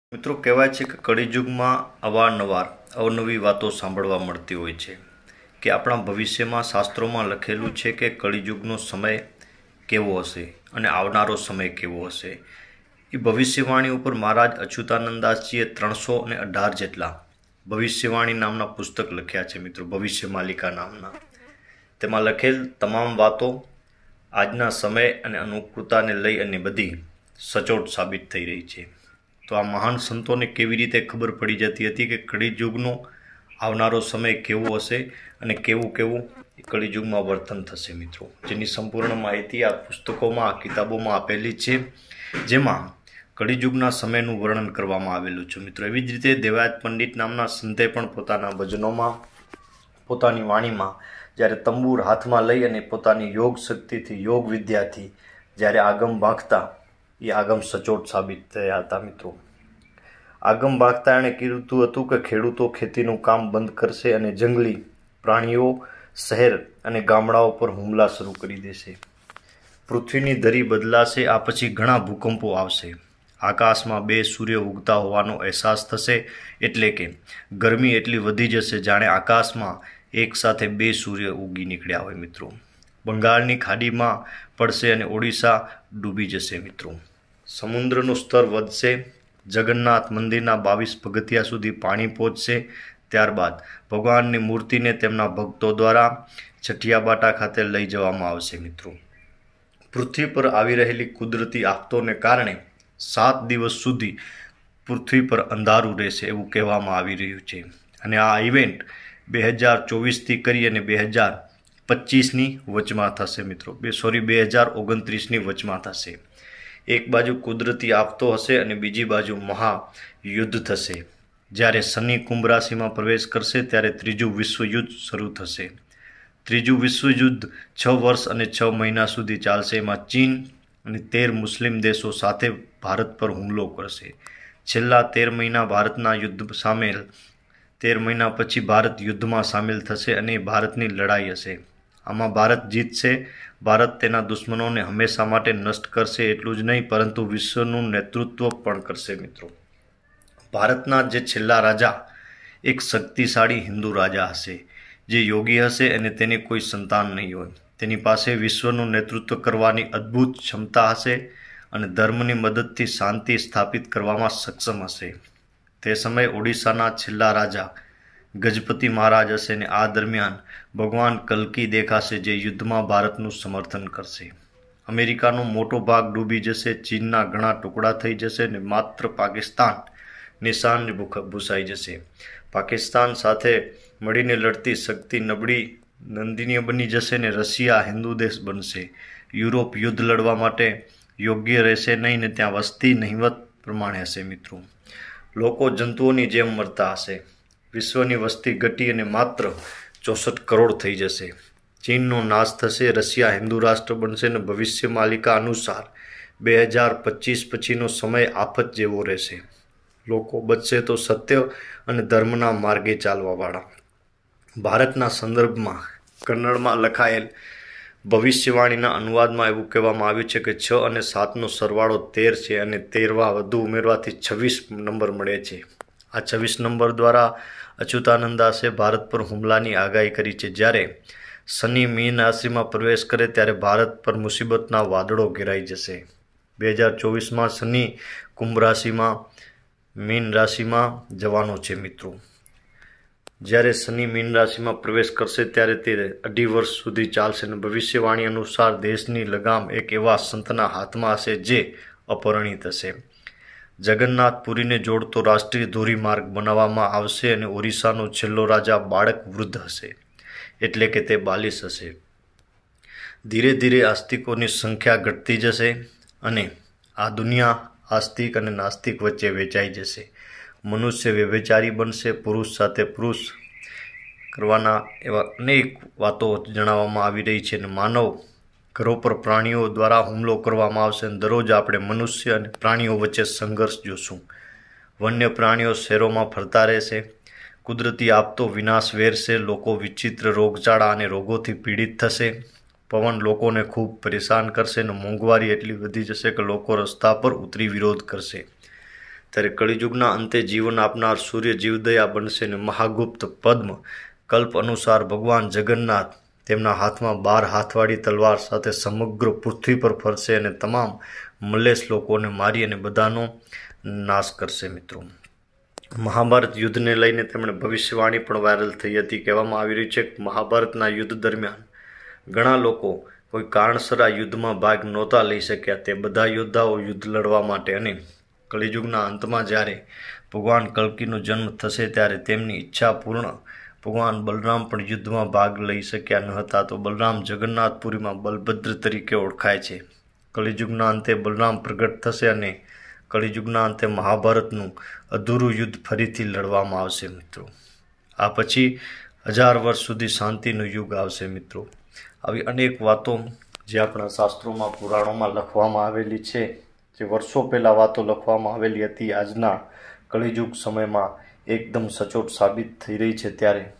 મિત્રો કહેવાય છે કે કળિયુગમાં અવારનવાર અવનવી વાતો સાંભળવા મળતી હોય છે કે આપણા ભવિષ્યમાં શાસ્ત્રોમાં લખેલું છે કે કળિયુગનો સમય કેવો હશે અને આવનારો સમય કેવો હશે। એ ભવિષ્યવાણી ઉપર મહારાજ અચ્યુતાનંદાસજીએ 318 જેટલા ભવિષ્યવાણી નામના પુસ્તક લખ્યા છે મિત્રો, ભવિષ્ય માલિકા નામના। તેમાં લખેલ તમામ વાતો આજના સમય અને અનુકૂળતાને લઈ અને બધી સચોટ સાબિત થઈ રહી છે। તો આ મહાન સંતોને કેવી રીતે ખબર પડી જતી હતી કે કળિયુગનો આવનારો સમય કેવો હશે અને કેવું કેવું કળિયુગમાં વર્તન થશે મિત્રો, જેની સંપૂર્ણ માહિતી આ પુસ્તકોમાં, આ કિતાબોમાં આપેલી છે, જેમાં કળિયુગના સમયનું વર્ણન કરવામાં આવેલું છે મિત્રો। એવી જ રીતે દેવાયત પંડિત નામના સંતે પણ પોતાના ભજનોમાં, પોતાની વાણીમાં જ્યારે તંબુર હાથમાં લઈ અને પોતાની યોગ શક્તિથી, યોગ વિદ્યાથી જ્યારે આગમ ભાગતા, એ આગમ સચોટ સાબિત થયા હતા મિત્રો। આગમ ભાગતા એણે કીધું હતું કે ખેડૂતો ખેતીનું કામ બંધ કરશે અને જંગલી પ્રાણીઓ શહેર અને ગામડાઓ પર હુમલા શરૂ કરી દેશે। પૃથ્વીની ધરી બદલાશે, આ પછી ઘણા ભૂકંપો આવશે, આકાશમાં 2 સૂર્ય ઉગતા હોવાનો અહેસાસ થશે, એટલે કે ગરમી એટલી વધી જશે જાણે આકાશમાં એક સાથે 2 સૂર્ય ઉગી નીકળ્યા હોય મિત્રો। બંગાળની ખાડીમાં પડશે અને ઓડિશા ડૂબી જશે મિત્રો। સમુદ્રનું સ્તર વધશે, જગન્નાથ મંદિરના 22 પગથિયા સુધી પાણી પહોંચશે। ત્યારબાદ ભગવાનની મૂર્તિને તેમના ભક્તો દ્વારા છઠિયાબાટા ખાતે લઈ જવામાં આવશે મિત્રો। પૃથ્વી પર આવી રહેલી કુદરતી આફતોને કારણે 7 દિવસ સુધી પૃથ્વી પર અંધારું રહેશે એવું કહેવામાં આવી રહ્યું છે, અને આ ઇવેન્ટ 2024થી કરી અને 2025ની વચમાં થશે મિત્રો, 2029ની વચમાં થશે। એક બાજુ કુદરતી આફતો હશે અને બીજી બાજુ મહાયુદ્ધ થશે। જ્યારે શનિ કુંભ રાશિમાં પ્રવેશ કરશે ત્યારે ત્રીજું વિશ્વયુદ્ધ શરૂ થશે। ત્રીજું વિશ્વયુદ્ધ 6 વર્ષ અને 6 મહિના સુધી ચાલશે। એમાં ચીન અને 13 મુસ્લિમ દેશો સાથે ભારત પર હુમલો કરશે। છેલ્લા 13 મહિના ભારતના યુદ્ધ સામેલ, 13 મહિના પછી ભારત યુદ્ધમાં સામેલ થશે અને ભારતની લડાઈ હશે। આમાં ભારત જીતશે। ભારત તેના દુશ્મનોને હંમેશા માટે નષ્ટ કરશે। એટલું જ નહીં પરંતુ વિશ્વનું નેતૃત્વ પણ કરશે મિત્રો। ભારતના જે છેલ્લા રાજા એક શક્તિશાળી હિન્દુ રાજા હશે, જે યોગી હશે અને તેની કોઈ સંતાન નહીં હોય। તેની પાસે વિશ્વનું નેતૃત્વ કરવાની અદ્ભુત ક્ષમતા હશે અને ધર્મની મદદથી શાંતિ સ્થાપિત કરવામાં સક્ષમ હશે। તે સમયે ઓડિશાના છેલ્લા રાજા ગજપતિ મહારાજ હશે અને આ દરમિયાન ભગવાન કલ્કી દેખાશે, જે યુદ્ધમાં ભારતનું સમર્થન કરશે। અમેરિકાનો મોટો ભાગ ડૂબી જશે, ચીનના ઘણા ટુકડા થઈ જશે અને માત્ર પાકિસ્તાન નિશાન ભૂસાઈ જશે। પાકિસ્તાન સાથે મળીને લડતી શક્તિ નબળી નંદનીય બની જશે અને રશિયા હિન્દુ દેશ બનશે। યુરોપ યુદ્ધ લડવા માટે યોગ્ય રહેશે નહીં ને ત્યાં વસ્તી નહિવત પ્રમાણે હશે મિત્રો। લોકો જંતુઓની જેમ મરતા હશે। વિશ્વની વસ્તી ઘટી અને માત્ર 64 કરોડ થઈ જશે। ચીનનો નાશ થશે, રશિયા હિન્દુ રાષ્ટ્ર બનશે અને ભવિષ્ય માલિકા અનુસાર 2025 પછીનો સમય આફત જેવો રહેશે। લોકો બચશે તો સત્ય અને ધર્મના માર્ગે ચાલવાવાળા। ભારતના સંદર્ભમાં કન્નડમાં લખાયેલ ભવિષ્યવાણીના અનુવાદમાં એવું કહેવામાં આવ્યું છે કે 6 અને 7નો સરવાળો 13 છે અને 13 વધુ ઉમેરવાથી 26 નંબર મળે છે। આ 26 નંબર દ્વારા અચ્યુતાનંદાસે ભારત પર હુમલાની આગાહી કરી છે। જ્યારે શનિ મીન રાશિમાં પ્રવેશ કરે ત્યારે ભારત પર મુસીબતના વાદળો ઘેરાઈ જશે। 2024માં શનિ કુંભ રાશિમાં મીન રાશિમાં જવાનો છે મિત્રો। જ્યારે શનિ મીન રાશિમાં પ્રવેશ કરશે ત્યારે તે 2.5 વર્ષ સુધી ચાલશે અને ભવિષ્યવાણી અનુસાર દેશની લગામ એક એવા સંતના હાથમાં હશે જે અપરિણિત હશે। જગન્નાથપુરીને જોડતો રાષ્ટ્રીય ધોરીમાર્ગ બનાવવામાં આવશે અને ઓરિસ્સાનો છેલ્લો રાજા બાળક વૃદ્ધ હશે, એટલે કે તે 42 હશે। ધીરે ધીરે આસ્તિકોની સંખ્યા ઘટતી જશે અને આ દુનિયા આસ્તિક અને નાસ્તિક વચ્ચે વેચાઈ જશે। મનુષ્ય વ્યભિચારી બનશે, પુરુષ સાથે પુરુષ કરવાના એવા અનેક વાતો જણાવવામાં આવી રહી છે અને માનવ ઘરો પર પ્રાણીઓ દ્વારા હુમલો કરવામાં આવશે અને દરરોજ આપણે મનુષ્ય અને પ્રાણીઓ વચ્ચે સંઘર્ષ જોશું। વન્ય પ્રાણીઓ શહેરોમાં ફરતા રહેશે, કુદરતી આફતો વિનાશ વેરશે, લોકો વિચિત્ર રોગચાળા અને રોગોથી પીડિત થશે, પવન લોકોને ખૂબ પરેશાન કરશે અને મોંઘવારી એટલી વધી જશે કે લોકો રસ્તા પર ઉતરી વિરોધ કરશે। ત્યારે કળિયુગના અંતે જીવન આપનાર સૂર્ય જીવદયા બનશે અને મહાગુપ્ત પદ્મ કલ્પ અનુસાર ભગવાન જગન્નાથ તેમના હાથમાં 12 હાથવાળી તલવાર સાથે સમગ્ર પૃથ્વી પર ફરશે અને તમામ મલેશ લોકોને મારી અને બધાનો નાશ કરશે. મિત્રો, મહાભારત યુદ્ધને લઈને તેમણે ભવિષ્યવાણી પણ વાયરલ થઈ હતી. કહેવામાં આવી રહ્યું છે કે મહાભારતના યુદ્ધ દરમિયાન ઘણા લોકો કોઈ કારણસર આ યુદ્ધમાં ભાગ નહોતા લઈ શક્યા. તે બધા યોદ્ધાઓ યુદ્ધ લડવા માટે અને કળિયુગના અંતમાં જ્યારે ભગવાન કલ્કીનો જન્મ થશે ત્યારે તેમની ઈચ્છા પૂર્ણ ભગવાન બલરામ પણ યુદ્ધમાં ભાગ લઈ શક્યા ન હતા. તો બલરામ જગન્નાથપુરીમાં બલભદ્ર તરીકે ઓળખાય છે. કળિયુગના અંતે બલરામ પ્રગટ થશે અને કળિયુગના અંતે મહાભારતનું અધૂરું યુદ્ધ ફરીથી લડવામાં આવશે. મિત્રો, આ પછી 1000 વર્ષ સુધી શાંતિનો યુગ આવશે. મિત્રો, આવી અનેક વાતો જે આપણા શાસ્ત્રોમાં પુરાણોમાં લખવામાં આવેલી છે, જે વર્ષો પહેલાં વાતો લખવામાં આવેલી હતી, આજના કળિયુગ સમયમાં એકદમ સચોટ સાબિત થઈ રહી છે. ત્યારે